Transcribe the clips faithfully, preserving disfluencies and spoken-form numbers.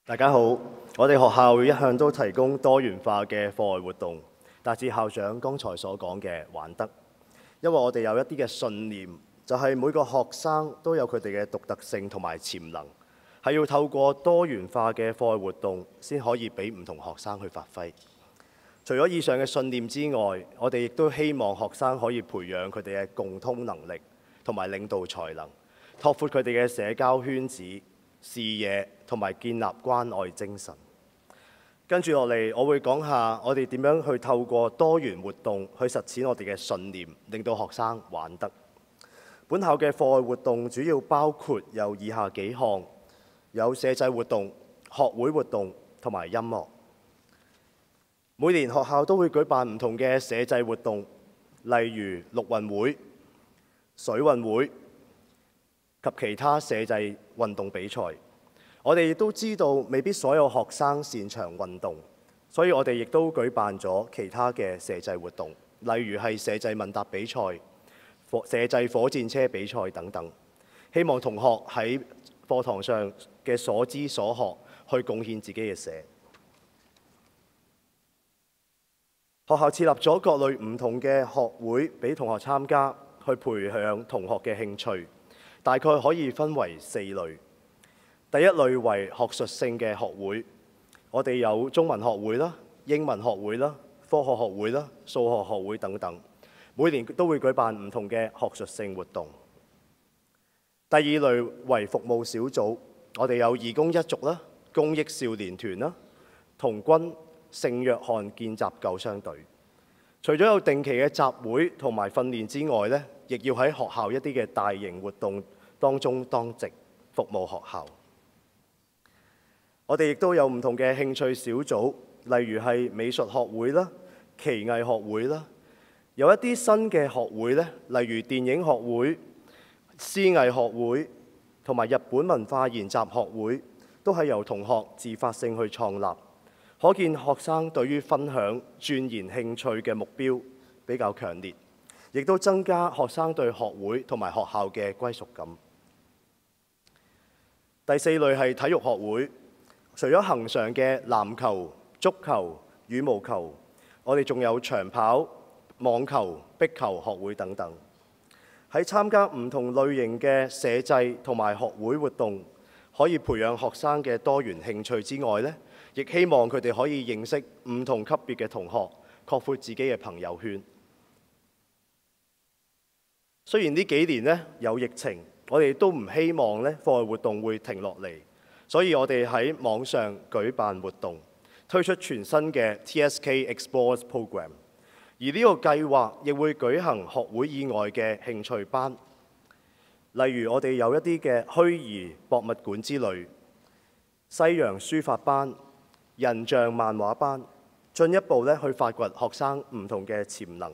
大家好，我哋學校一向都提供多元化嘅課外活動，達至校長剛才所講嘅玩得。因為我哋有一啲嘅信念，就係每個學生都有佢哋嘅獨特性同埋潛能，係要透過多元化嘅課外活動先可以俾唔同學生去發揮。除咗以上嘅信念之外，我哋亦都希望學生可以培養佢哋嘅共通能力同埋領導才能，拓闊佢哋嘅社交圈子、視野同埋建立關愛精神。跟住落嚟，我會講下我哋點樣去透過多元活動去實踐我哋嘅信念，令到學生玩得。本校嘅課外活動主要包括有以下幾項：有社際活動、學會活動同埋音樂。每年學校都會舉辦唔同嘅社際活動，例如陸運會、水運會及其他社際運動比賽。我哋亦都知道未必所有學生擅長運動，所以我哋亦都舉辦咗其他嘅社際活動，例如係社際問答比賽、社際火箭車比賽等等。希望同學喺課堂上嘅所知所學，去貢獻自己嘅社。學校設立咗各類唔同嘅學會俾同學參加，去培養同學嘅興趣。大概可以分為四類。第一類為學術性嘅學會，我哋有中文學會啦、英文學會啦、科學學會啦、數學學會等等，每年都會舉辦唔同嘅學術性活動。第二類為服務小組，我哋有義工一族啦、公益少年團啦、童軍、聖約翰見習救傷隊。除咗有定期嘅集會同埋訓練之外呢，亦要喺學校一啲嘅大型活動當中當值，服務學校。我哋亦都有唔同嘅興趣小組，例如係美術學會啦、奇藝學會啦，有一啲新嘅學會呢，例如電影學會、詩藝學會同埋日本文化研習學會，都係由同學自發性去創立。可見學生對於分享、鑽研興趣嘅目標比較強烈，亦都增加學生對學會同埋學校嘅歸屬感。第四類係體育學會。除咗恆常嘅籃球、足球、羽毛球，我哋仲有長跑、網球、壁球學會等等。喺參加唔同類型嘅社際同埋學會活動，可以培養學生嘅多元興趣之外呢，亦希望佢哋可以認識唔同級別嘅同學，擴闊自己嘅朋友圈。雖然呢幾年呢有疫情，我哋都唔希望呢課外活動會停落嚟。所以我哋喺網上舉辦活動，推出全新嘅 T S K Explores Program， 而呢個計劃亦會舉行學會以外嘅興趣班，例如我哋有一啲嘅虛擬博物館之類、西洋書法班、人像漫畫班，進一步咧去發掘學生唔同嘅潛能。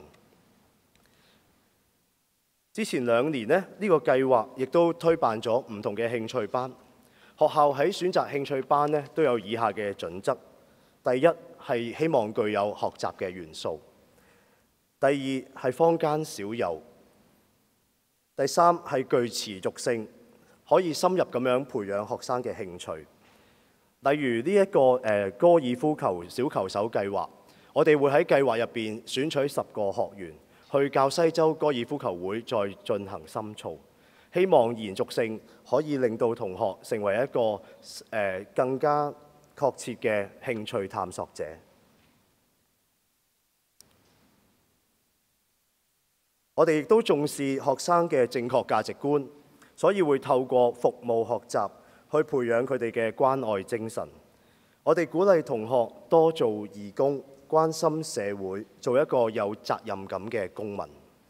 之前兩年呢，呢個計劃亦都推辦咗唔同嘅興趣班。學校喺選擇興趣班呢，都有以下嘅準則：第一係希望具有學習嘅元素；第二係坊間少有；第三係具持續性，可以深入咁樣培養學生嘅興趣。例如呢一個誒高爾夫球小球手計劃，我哋會喺計劃入邊選取十個學員去教西洲高爾夫球會再進行深造。希望延續性可以令到同學成為一個誒、呃、更加確切嘅興趣探索者。我哋亦都重視學生嘅正確價值觀，所以會透過服務學習去培養佢哋嘅關愛精神。我哋鼓勵同學多做義工，關心社會，做一個有責任感嘅公民。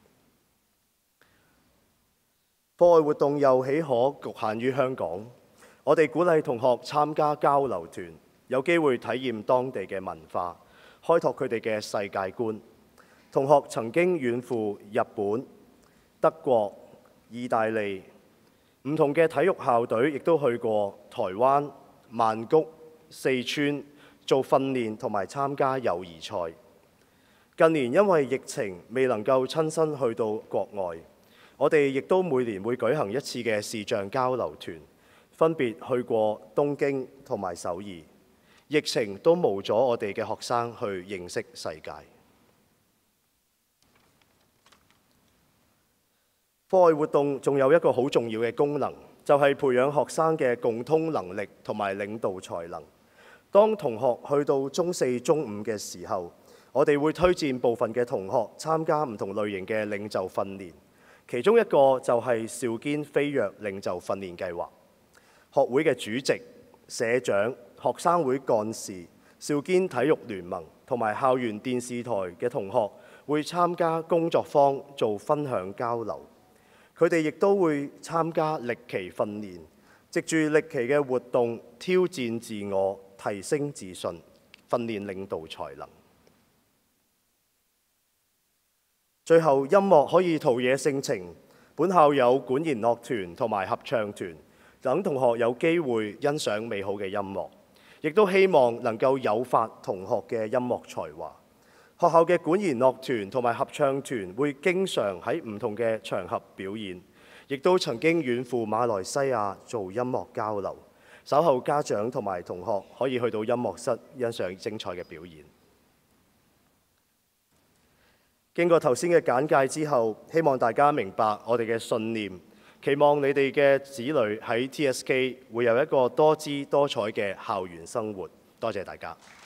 課外活動又豈可局限於香港？我哋鼓勵同學參加交流團，有機會體驗當地嘅文化，開拓佢哋嘅世界觀。同學曾經遠赴日本、德國、意大利，唔同嘅體育校隊亦都去過台灣、曼谷、四川做訓練同埋參加友誼賽。近年因為疫情未能夠親身去到國外，我哋亦都每年會舉行一次嘅視像交流團， 分別去過東京同埋首爾，疫情都冇阻我哋嘅學生去認識世界。課外活動仲有一個好重要嘅功能，就係培養學生嘅共通能力同埋領導才能。當同學去到中四、中五嘅時候，我哋會推薦部分嘅同學參加唔同類型嘅領袖訓練，其中一個就係少堅飛躍領袖訓練計劃。學會嘅主席、社長、學生會幹事、少堅體育聯盟同埋校園電視台嘅同學會參加工作坊做分享交流。佢哋亦都會參加歷奇訓練，藉住歷奇嘅活動挑戰自我、提升自信、訓練領導才能。最後，音樂可以陶冶性情。本校有管弦樂團同埋合唱團，等同學有機會欣賞美好嘅音樂，亦都希望能夠誘發同學嘅音樂才華。學校嘅管弦樂團同埋合唱團會經常喺唔同嘅場合表演，亦都曾經遠赴馬來西亞做音樂交流。稍後家長同埋同學可以去到音樂室欣賞精彩嘅表演。經過頭先嘅簡介之後，希望大家明白我哋嘅信念，期望你哋嘅子女喺 T S K 會有一個多姿多彩嘅校園生活。多謝大家。